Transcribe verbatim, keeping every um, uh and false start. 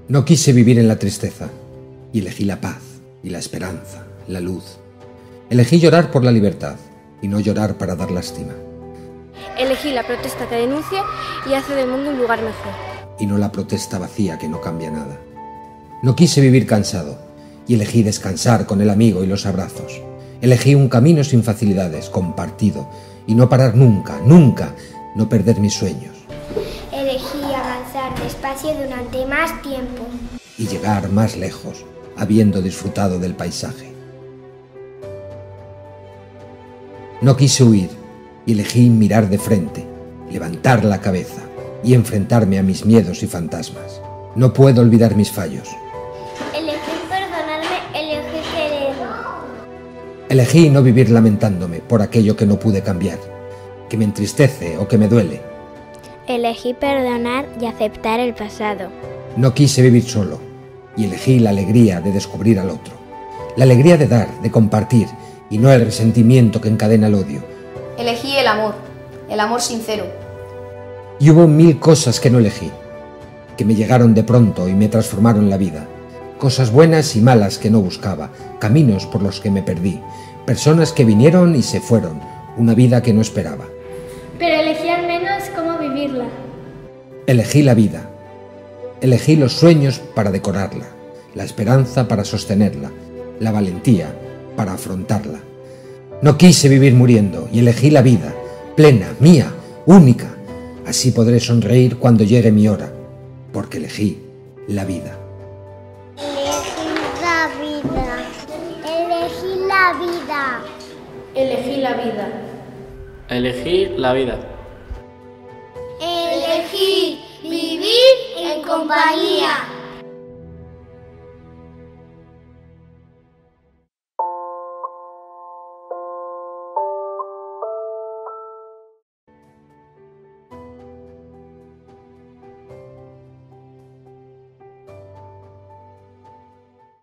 No quise vivir en la tristeza y elegí la paz y la esperanza, la luz. Elegí llorar por la libertad y no llorar para dar lástima. Elegí la protesta que denuncia y hace del mundo un lugar mejor. Y no la protesta vacía que no cambia nada. No quise vivir cansado y elegí descansar con el amigo y los abrazos. Elegí un camino sin facilidades, compartido, y no parar nunca, nunca, no perder mis sueños. Elegí avanzar despacio durante más tiempo. Y llegar más lejos, habiendo disfrutado del paisaje. No quise huir y elegí mirar de frente, levantar la cabeza y enfrentarme a mis miedos y fantasmas. No puedo olvidar mis fallos. Elegí perdonarme, elegí quererme. Elegí no vivir lamentándome por aquello que no pude cambiar, que me entristece o que me duele. Elegí perdonar y aceptar el pasado. No quise vivir solo y elegí la alegría de descubrir al otro. La alegría de dar, de compartir y no el resentimiento que encadena el odio. Elegí el amor, el amor sincero. Y hubo mil cosas que no elegí, que me llegaron de pronto y me transformaron la vida. Cosas buenas y malas que no buscaba, caminos por los que me perdí, personas que vinieron y se fueron, una vida que no esperaba. Pero elegí al menos cómo vivirla. Elegí la vida. Elegí los sueños para decorarla, la esperanza para sostenerla, la valentía para afrontarla. No quise vivir muriendo y elegí la vida, plena, mía, única. Así podré sonreír cuando llegue mi hora, porque elegí la vida. Elegí la vida. Elegí la vida. Elegí la vida. Elegí la vida. Elegí vivir en compañía.